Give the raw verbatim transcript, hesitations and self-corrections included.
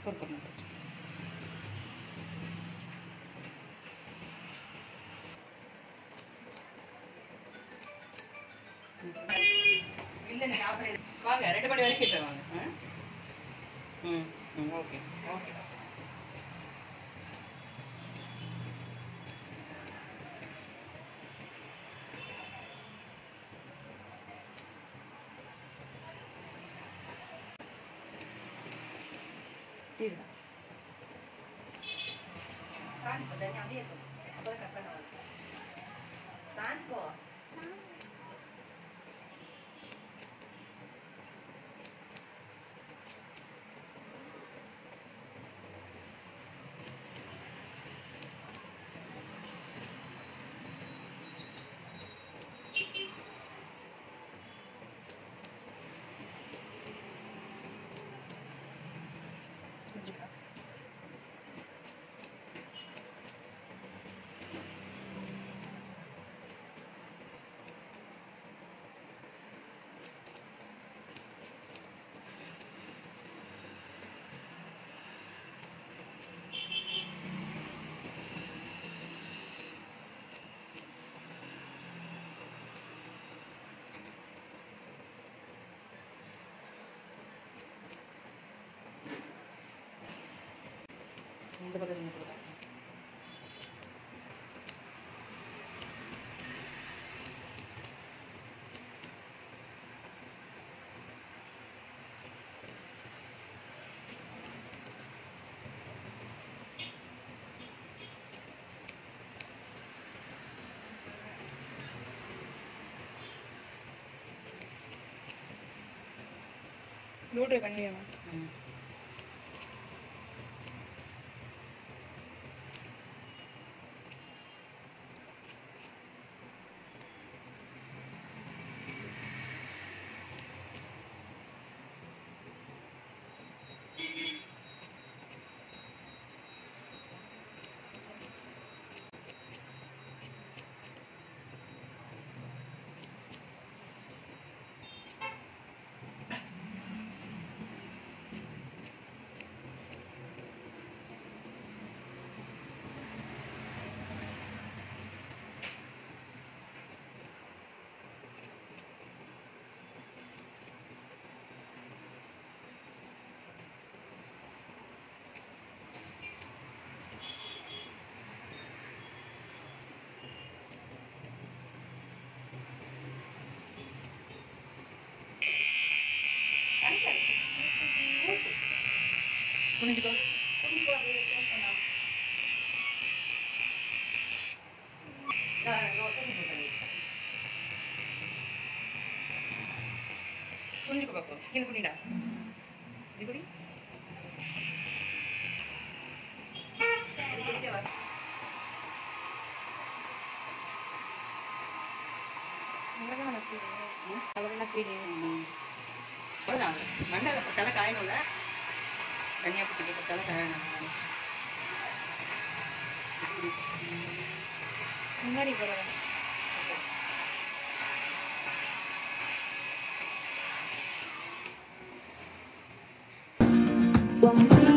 ஒரு பண்ணு இல்லை நீங்கள் ஆஃப் வாங்க ரெண்டு மணி வரைக்கும் இப்போ வாங்க. ம் ம் okay okay Tidak. San, padanya dia tu. Apa kata nak? San ko. இந்த பக்கத்துல கொடுங்க. நோட் பண்ணியா? ம் புரிஞ்சுக்கோ புரிஞ்சுக்கோ அப்படியே ஷேர் பண்ணா நான் புரிஞ்சுக்கோ பாப்போம் கீழே குனிடா இது குடி இது குடிக்க வா அவ்வளோதான் அவ்வளோதான் ஃபீலிங் அவ்வளோதான் மண்டை தலை காயணும்ல தனியாக பிடிக்க கொடுத்தாலும் காயணும் முன்னாடி போகிறேன்